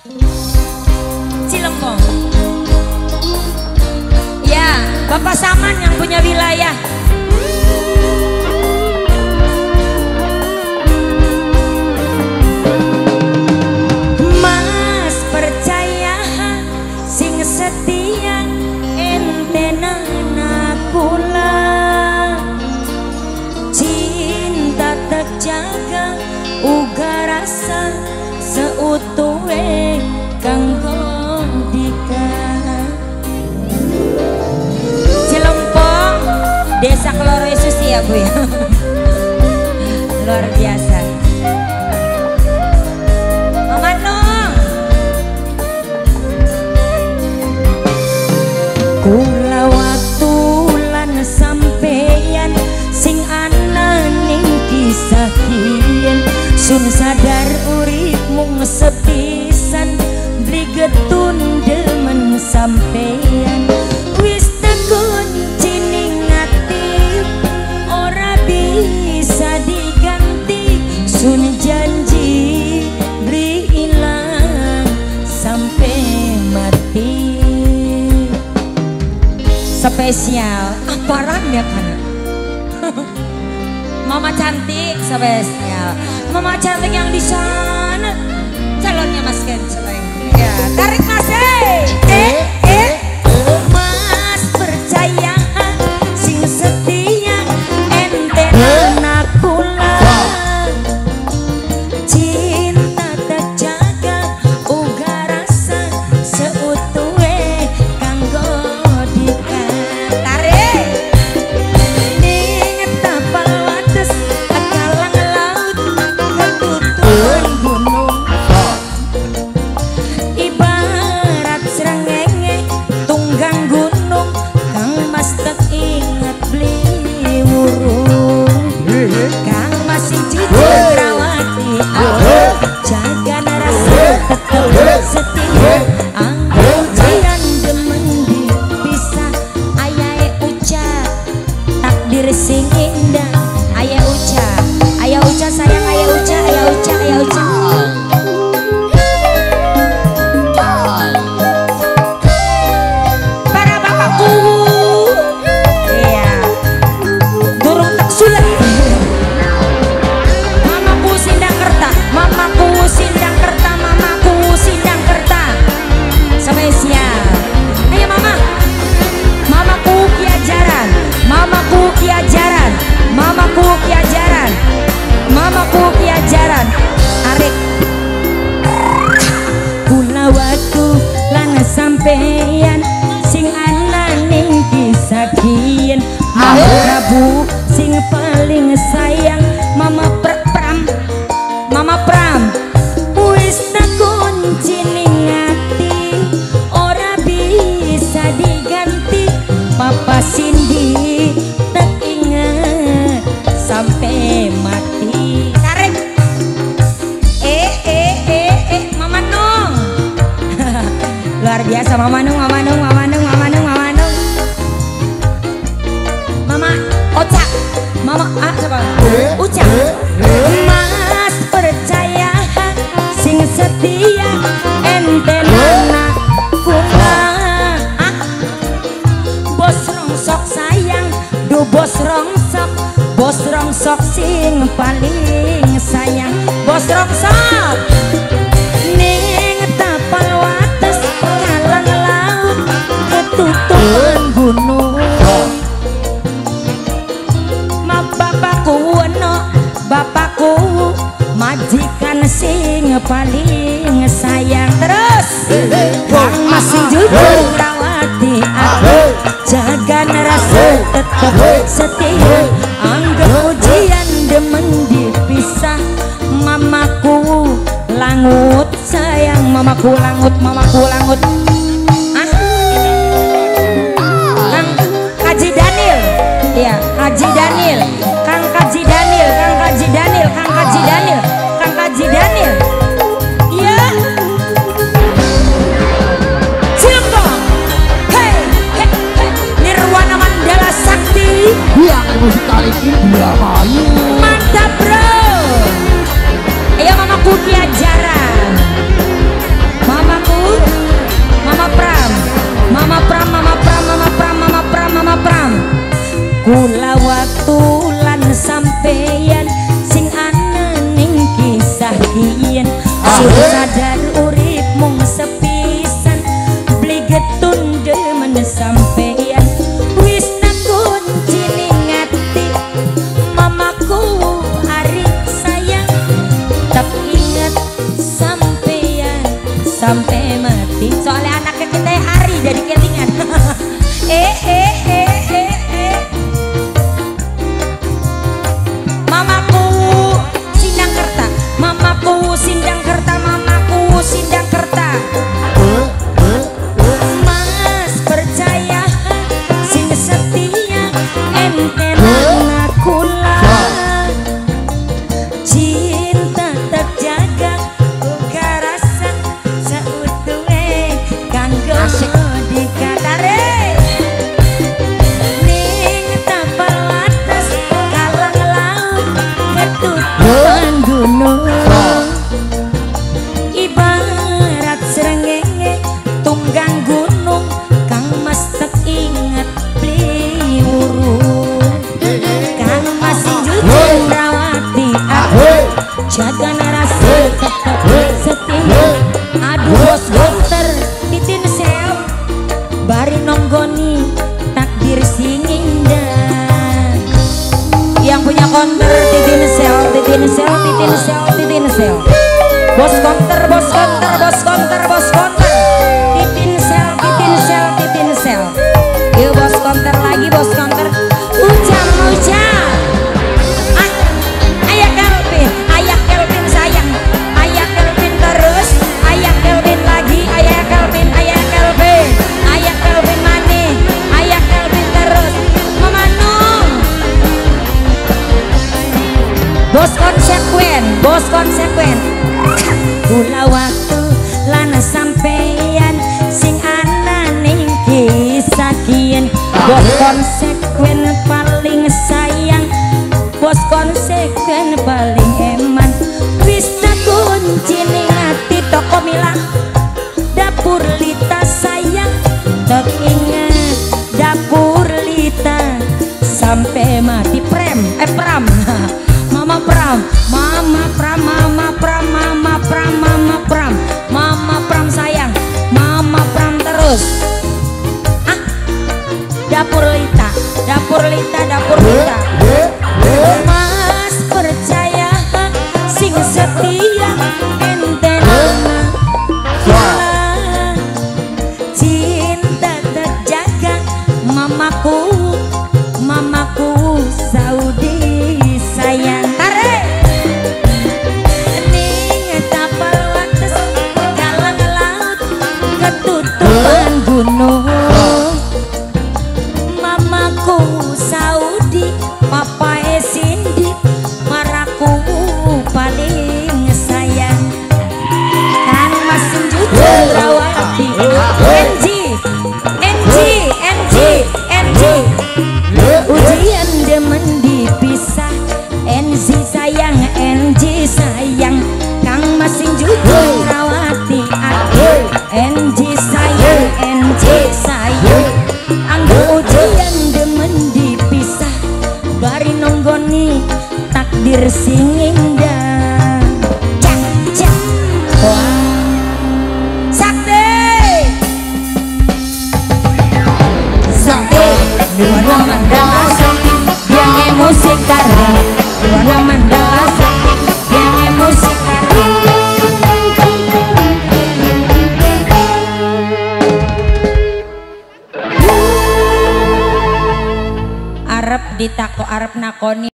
Cilembong. Ya, Bapak Saman yang punya wilayah. Mas percaya sing setia ente kula, cinta terjaga uga rasa seutuhe kanggo dika. Cilempong, Desa Keloro Susi ya Bu ya. Luar biasa. Mama Nong. Kula waktu lan sampeyan sing ana ning kisah kien, sun sadar urip mung sepisan beli getun demen sampeyan. Wis tekunci ning ati ora bisa diganti, sun janji beli ilang sampai mati. Spesial aparan ya kan. Mama cantik spesial. Mama cantik yang di sana. Calonnya Mas Ken ya, tarik Mas. Mas percaya sing setia ente anak kula, cinta terjaga uga rasa seutuhe kanggo dika. Tarik ning tapal wates kalang laut ketutupan gunung, ibarat srengenge tunggang gunung kang mas tek inget beli wurung. Kang masih jujur rawati aku jaga rasa tetep setia, anggo jiran demen dipisah. Ayahe ucap takdir sing indah, ayah ucap sayang, ayah ucap. Para bapakku, iya, durung tak sulit. Mamaku sindang kerta, spesial. Ayo mama, mamaku kiajaran, tarik. Kula waktu lan sampeyan sing ana ning kisah kien, Prabu sing paling sayang mama Pram. Wis tak kunci ning ati ora bisa diganti. Papa Cindy tak inget sampai mati. Tarik. Mama Nung. Luar biasa Mama Nung. Mama Oca. Mama siapa? Uca. Mas percaya sing setia ente anak kula, bos rongsok sayang do bos rongsok sing paling sayang. Bos rongsok ning tapal wates kalang laut ketutupan gunung. Bapakku majikan sing paling sayang. Terus kang masih jujur rawati aku jaga rasa tetep setia, anggap ujian demen dipisah. Mamaku langut sayang, mamaku langut. Kang Kaji Daniel, ya Kaji Daniel, Kang Kaji Daniel, iya. Cilembong, hey, Nirwana Mandala Sakti, yang musik kali ini mantap bro. Ayo mamaku kiajaran, sadar urip mung sepisan beli getun demen sampeyan wis tak kunci ning ati mamaku ari sayang tak inget sampeyan sampai mati soalnya anaknya kita hari jadi kelingan mamaku sindang kerta mamaku sindang kerta mamaku sindang kerta mas percaya sing setia ente aku lah cinta terjaga uga rasa seutuhe kanggo dikatare ning tapal wates kalang laut ketutupan gunung ibarat srengenge tunggang gunung kang mas tak inget pliwuru kang masih jujur rawati aku jaga narasi tetap setia aduh bos gonter titin sel bari nonggoni takdir sing indah yang punya konter titin sel titin sel titin sel titin sel bos konter bos konter bos konter bos konter titin sel titin sel titin sel yuk bos konter lagi bos konter ujang ujang ayah Kelvin sayang ayah Kelvin terus ayah Kelvin lagi ayah Kelvin mani ayah Kelvin terus mama nung bos konsekuen gula waktu lana sampeyan sing ana ning kisah kien bos konsekuen paling sayang bos konsekuen paling eman wis tak kunci ning ati toko Mila dapur Lita sayang tak ingat dapur Lita sampai mati Pram Mama Pram sayang Mama Pram terus dapur Lita mas percaya sing setia ente nama cinta terjaga mamaku Saudi sayang tarik ning tapal wates kalang laut ketutupan gunung mamaku Saudi papa Cindy maraku paling sayang kan masih jujur rawati NG ujian demen dipisah NG sayang kang masing jujur rawati aku NG sayang anggo ujian demen dipisah bari nonggoni takdir sing indah cak sakti Luana Mandala sakti yang musik karya Luana Mandala sakti yang musik karya arep ditako arep nakoni